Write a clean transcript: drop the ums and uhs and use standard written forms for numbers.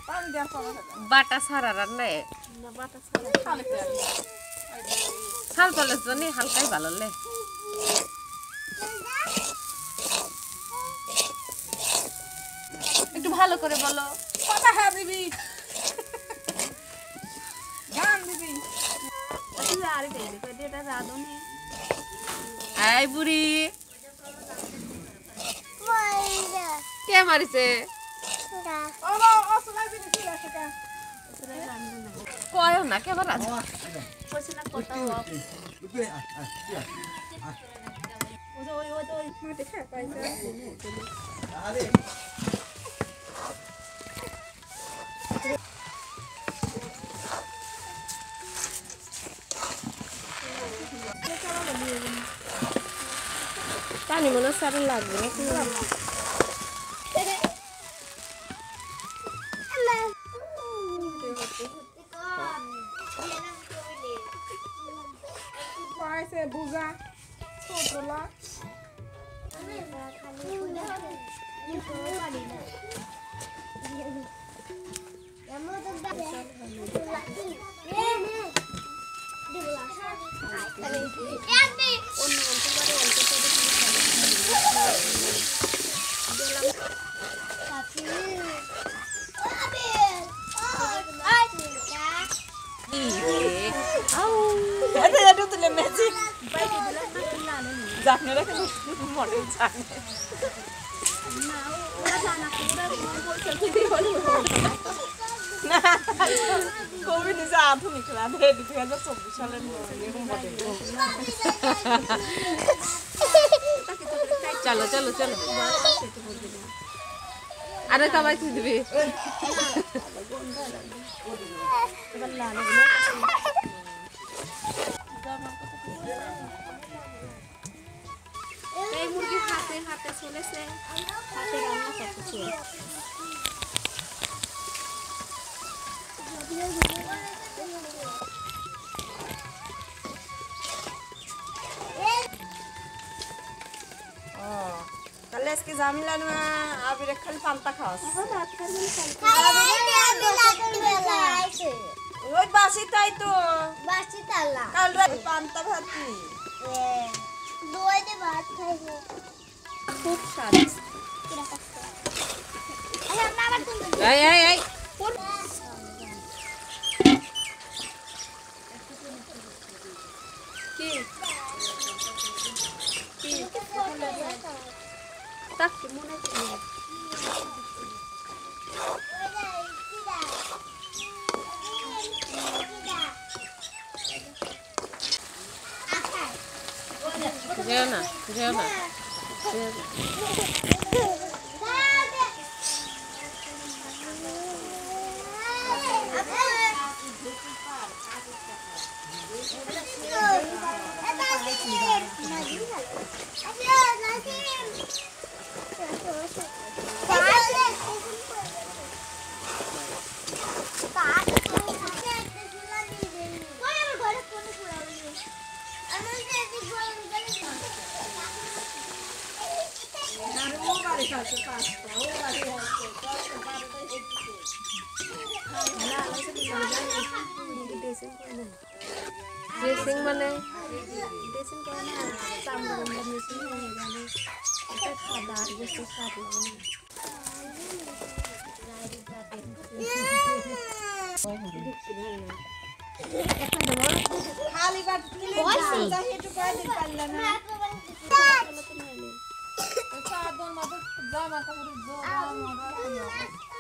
বাটা ছাড়া রান্নায় ছাল তলের জন্য হালকাই ভালো লে একটু ভালো করে বলো কথা হ্যাঁ দিবি গান দিবি এই বুড়ি কে মারিছে কয়ও না কেবার আছে পানি মনে সারা লাগবে নাকি পাইছে বুঝা ছোটলা জানে রাখে মনে জানে কবি নিজে আধুনিক না 2024 সালের চলো চলো চলো আরে সবাই কি দিবি এই মুরগি হাতে হাতে চলেছে হাতে রান্না করতেছে তাহলে আজকে জামিলা না আবির খালি পান্তা খাওয়াস ওই বাসি তাই তো বাসি তালা কাল রাতে পান্তা ভাতি দই দিয়ে ভাত খাইবো খুব স্বাদ এই এই এই কি কি তাক মনে কি যেও না যেও না ড্রেসিং মানে ড্রেসিং করে না চামড়া মেশিন হয়ে গেলে এটা খাবার আর বেশি স্বাদ লাগে না খালি বাট কিনে চাই একটু করে দিতে পারলে না সাদন মত জামা কাপড় জোড়া মরা